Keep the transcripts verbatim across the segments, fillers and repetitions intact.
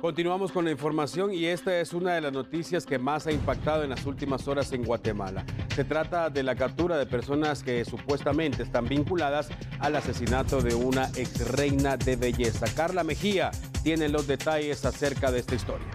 Continuamos con la información y esta es una de las noticias que más ha impactado en las últimas horas en Guatemala. Se trata de la captura de personas que supuestamente están vinculadas al asesinato de una ex reina de belleza. Carla Mejía tiene los detalles acerca de esta historia.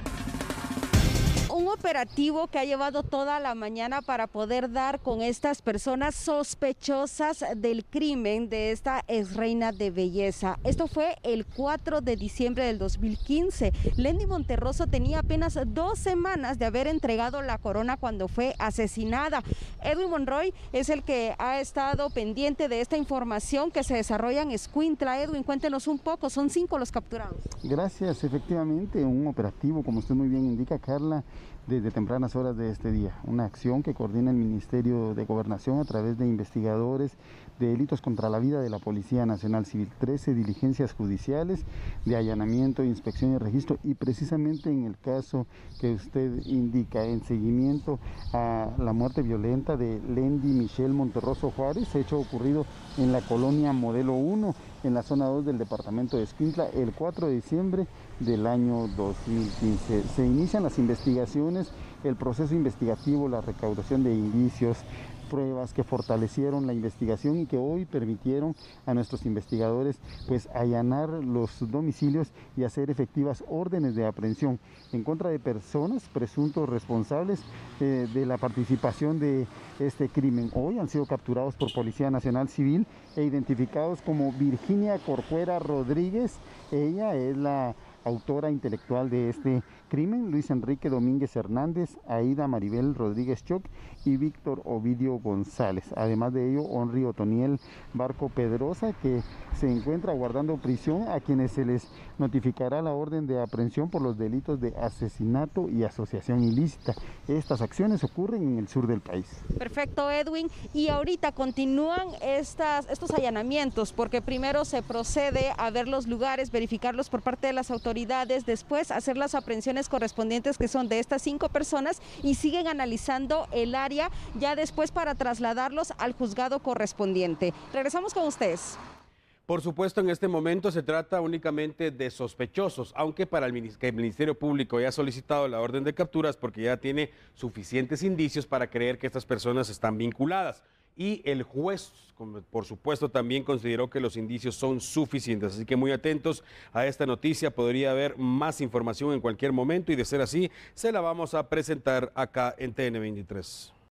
Un operativo que ha llevado toda la mañana para poder dar con estas personas sospechosas del crimen de esta ex reina de belleza. Esto fue el cuatro de diciembre del dos mil quince. Lendy Monterroso tenía apenas dos semanas de haber entregado la corona cuando fue asesinada. Edwin Monroy es el que ha estado pendiente de esta información que se desarrolla en Escuintla. Edwin, cuéntenos un poco, son cinco los capturados. Gracias, efectivamente, un operativo, como usted muy bien indica, Carla, desde tempranas horas de este día. Una acción que coordina el Ministerio de Gobernación a través de investigadores de delitos contra la vida de la Policía Nacional Civil. trece diligencias judiciales de allanamiento, inspección y registro, y precisamente en el caso que usted indica, en seguimiento a la muerte violenta de Lendy Michelle Monterroso Juárez, hecho ocurrido en la colonia Modelo uno, en la zona dos del departamento de Escuintla, el cuatro de diciembre del año dos mil quince. Se inician las investigaciones, el proceso investigativo, la recaudación de indicios, pruebas que fortalecieron la investigación y que hoy permitieron a nuestros investigadores pues allanar los domicilios y hacer efectivas órdenes de aprehensión en contra de personas presuntos responsables eh, de la participación de este crimen. Hoy han sido capturados por Policía Nacional Civil e identificados como Virginia Corcuera Rodríguez. Ella es la autora intelectual de este crimen, Luis Enrique Domínguez Hernández, Aida Maribel Rodríguez Choc y Víctor Ovidio González. Además de ello, Henry Otoniel Barco Pedrosa, que se encuentra guardando prisión, a quienes se les notificará la orden de aprehensión por los delitos de asesinato y asociación ilícita. Estas acciones ocurren en el sur del país. Perfecto, Edwin. Y ahorita continúan estas, estos allanamientos, porque primero se procede a ver los lugares, verificarlos por parte de las autoridades, después hacer las aprehensiones correspondientes, que son de estas cinco personas, y siguen analizando el área ya después para trasladarlos al juzgado correspondiente. Regresamos con ustedes. Por supuesto, en este momento se trata únicamente de sospechosos, aunque para el Ministerio Público ya ha solicitado la orden de capturas porque ya tiene suficientes indicios para creer que estas personas están vinculadas. Y el juez, por supuesto, también consideró que los indicios son suficientes. Así que muy atentos a esta noticia, podría haber más información en cualquier momento y de ser así, se la vamos a presentar acá en T N veintitrés.